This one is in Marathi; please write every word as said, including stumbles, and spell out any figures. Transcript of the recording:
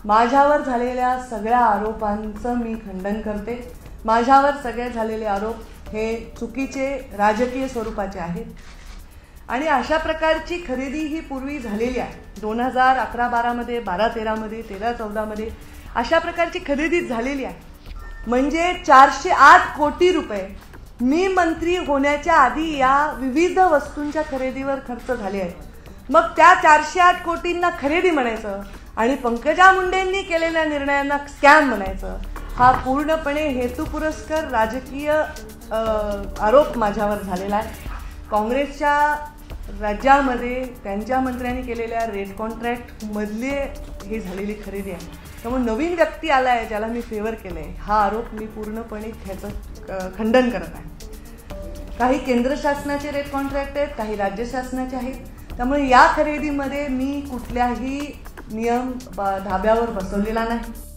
माझ्यावर झालेल्या सगळ्या आरोपांचं मी खंडन करते। माझ्यावर सगळे झालेले आरोप हे चुकीचे राजकीय स्वरूपाचे आहेत आणि अशा प्रकारची खरेदी ही पूर्वी झालेली आहे। दोन हजार अकरा बारामध्ये, बारा तेरामध्ये, तेरा चौदामध्ये अशा प्रकारची खरेदी झालेली आहे। म्हणजे चारशे आठ कोटी रुपये मी मंत्री होण्याच्या आधी या विविध वस्तूंच्या खरेदीवर खर्च झाले आहेत। मग त्या चारशे आठ कोटींना खरेदी म्हणायचं आणि पंकजा मुंडेंनी केलेल्या निर्णयांना स्कॅम म्हणायचं, हा पूर्णपणे हेतुपुरस्कर राजकीय आरोप माझ्यावर झालेला आहे। काँग्रेसच्या राज्यामध्ये त्यांच्या मंत्र्यांनी केलेल्या रेट कॉन्ट्रॅक्ट मधले ही झालेली खरेदी आहे। त्यामुळे नवीन व्यक्ती आला आहे ज्याला मी फेवर केलं आहे, हा आरोप मी पूर्णपणे ह्याचं खंडन करत आहे। काही केंद्र शासनाचे रेट कॉन्ट्रॅक्ट आहेत, काही राज्य शासनाचे आहेत। त्यामुळे या खरेदीमध्ये मी कुठल्याही नियम धाब्यावर बसवलेला नाही।